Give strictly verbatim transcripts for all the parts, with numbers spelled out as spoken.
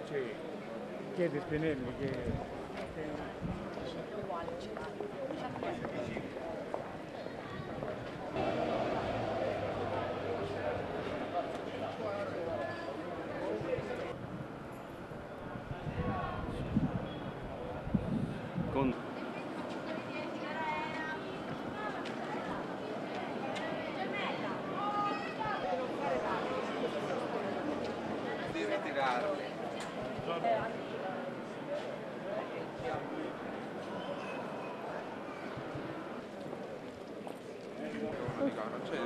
Sì. Chiede Spinelli che... Con... Devi tirarli. Non c'è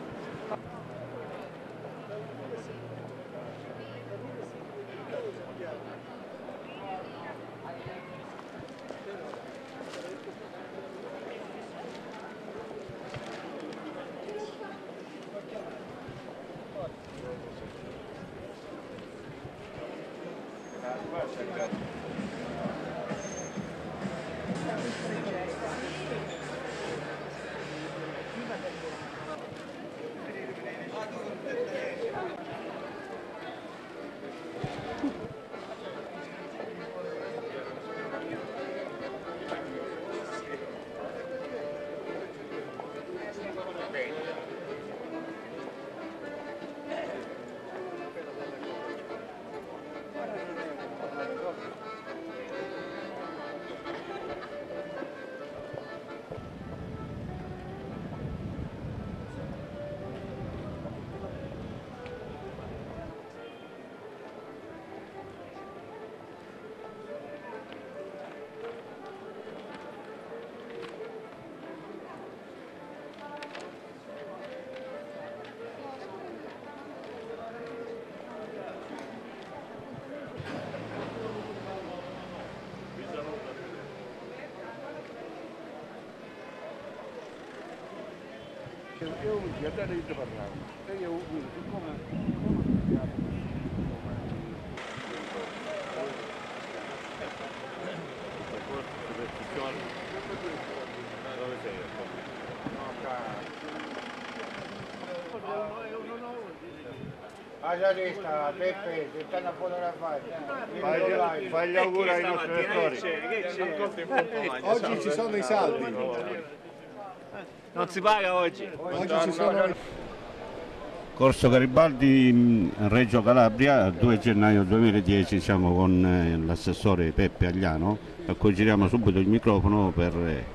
Io un giorno devo parlare, e io siccome dove sei? Ah, già sta, Peppe, se stanno a fotografare. Fai gli auguri ai nostri lettori. Oggi ci sono i saldi. Non si paga oggi. Oggi ci sono... Corso Garibaldi, Reggio Calabria, due gennaio duemiladieci, siamo con l'assessore Peppe Agliano, a cui giriamo subito il microfono per...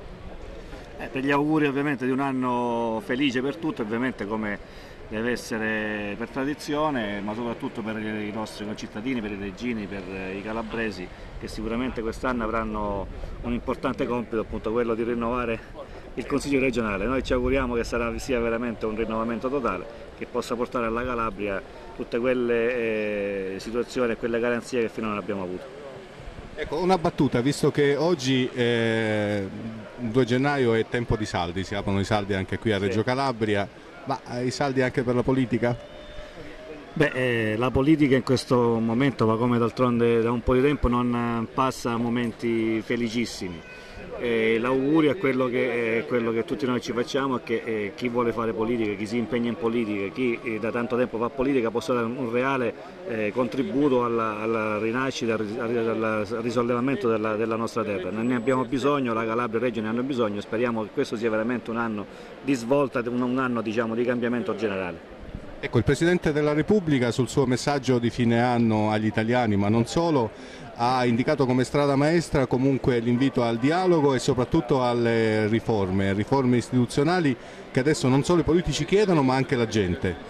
Eh, per gli auguri ovviamente di un anno felice per tutti, ovviamente come deve essere per tradizione, ma soprattutto per i nostri concittadini, per i reggini, per i calabresi, che sicuramente quest'anno avranno un importante compito, appunto quello di rinnovare il Consiglio regionale. Noi ci auguriamo che sarà, sia veramente un rinnovamento totale, che possa portare alla Calabria tutte quelle eh, situazioni e quelle garanzie che finora non abbiamo avuto. Ecco, una battuta, visto che oggi eh, due gennaio è tempo di saldi, si aprono i saldi anche qui a Reggio sì. Calabria, ma i saldi anche per la politica? Beh, eh, la politica in questo momento, ma come d'altronde da un po' di tempo, non passa momenti felicissimi. Eh, l'augurio è quello che, eh, quello che tutti noi ci facciamo, è che eh, chi vuole fare politica, chi si impegna in politica, chi eh, da tanto tempo fa politica possa dare un reale eh, contributo alla, alla rinascita, al risollevamento della, della nostra terra. Noi ne abbiamo bisogno, la Calabria e Reggio ne hanno bisogno, speriamo che questo sia veramente un anno di svolta, un, un anno diciamo, di cambiamento generale. Ecco, il Presidente della Repubblica sul suo messaggio di fine anno agli italiani, ma non solo, ha indicato come strada maestra comunque l'invito al dialogo e soprattutto alle riforme, riforme istituzionali che adesso non solo i politici chiedono ma anche la gente.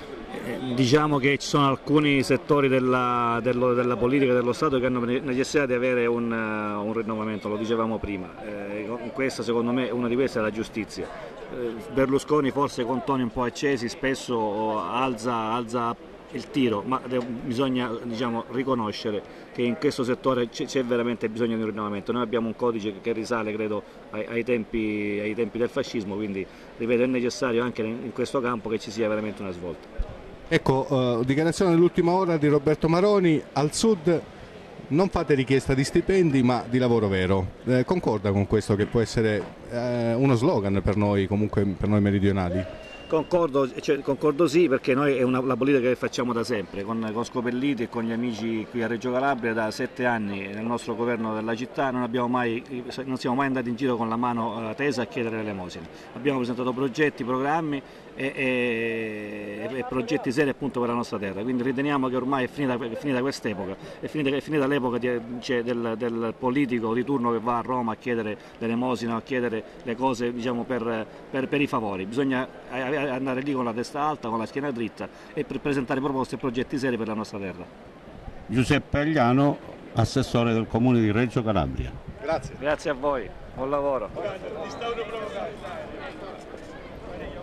Diciamo che ci sono alcuni settori della, dello, della politica dello Stato che hanno necessità di avere un, uh, un rinnovamento, lo dicevamo prima, eh, questa secondo me una di queste è la giustizia. Eh, Berlusconi forse con toni un po' accesi spesso alza, alza il tiro, ma bisogna diciamo, riconoscere che in questo settore c'è veramente bisogno di un rinnovamento. Noi abbiamo un codice che risale credo ai, ai, tempi, ai tempi del fascismo, quindi ripeto è necessario anche in questo campo che ci sia veramente una svolta. Ecco, uh, dichiarazione dell'ultima ora di Roberto Maroni: al sud non fate richiesta di stipendi ma di lavoro vero. Eh, concorda con questo che può essere eh, uno slogan per noi, comunque per noi meridionali? Concordo, cioè, concordo sì, perché noi è una, la politica che facciamo da sempre, con, con Scopelliti e con gli amici qui a Reggio Calabria da sette anni nel nostro governo della città non, abbiamo mai, non siamo mai andati in giro con la mano tesa a chiedere l'elemosina. Abbiamo presentato progetti, programmi e, e, e progetti seri appunto per la nostra terra, quindi riteniamo che ormai è finita, è finita quest'epoca, è finita, è finita l'epoca di, cioè, del, del politico di turno che va a Roma a chiedere l'elemosina, a chiedere le cose diciamo, per, per, per i favori. Bisogna andare lì con la testa alta, con la schiena dritta e per presentare proposte e progetti seri per la nostra terra. Giuseppe Agliano, assessore del comune di Reggio Calabria. Grazie. Grazie a voi, buon lavoro.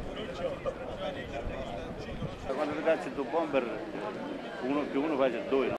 Quando ti cacci tu bomber, uno più uno fa due.